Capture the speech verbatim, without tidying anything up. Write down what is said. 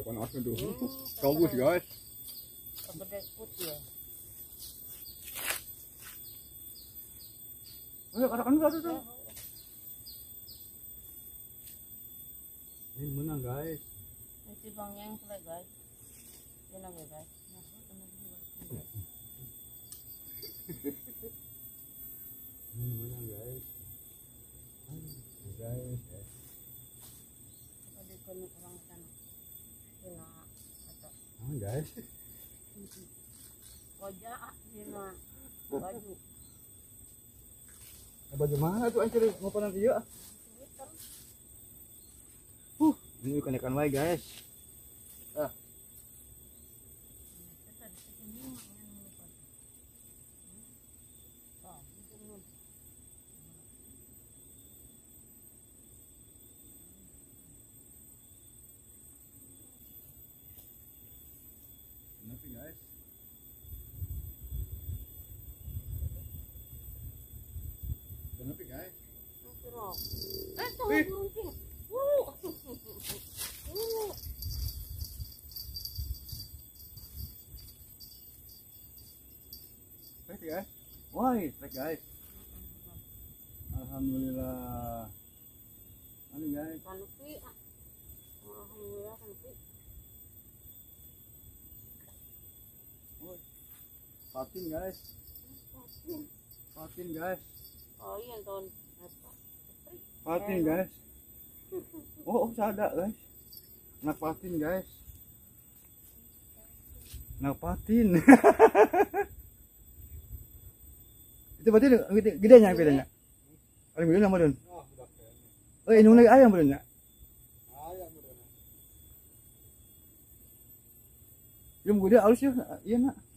panas tuh. Bagus guys. Gede putih ya. Ayo katakan dulu tuh. Ini menang guys. Ini bang yang selesai guys. Menang ya guys. Ini menang guys. Guys. Ada konek orang sana. Sina atau. Ah guys. Koja sina baju. Baju mana tuh anjir ngopanan ieu? Uh, ini ikan-ikan wae guys. Ah. Nanti guys. Nanti guys. Eh, tuh burung pink. Wuh. Wuh. Baik guys. Wah, baik guys. Alhamdulillah. Anu guys. Kanupi. Alhamdulillah kanupi. Oh. Patin guys. Patin guys. Oh iya tahun. Patin guys. Oh, oh sada guys. Anak patin guys. Anak patin. Itu berarti gedenya bedanya. Paling gede nama Don. Oh, ini lagi ayam bedanya. Ayam bedanya. Yang gede halus ya, iya nak.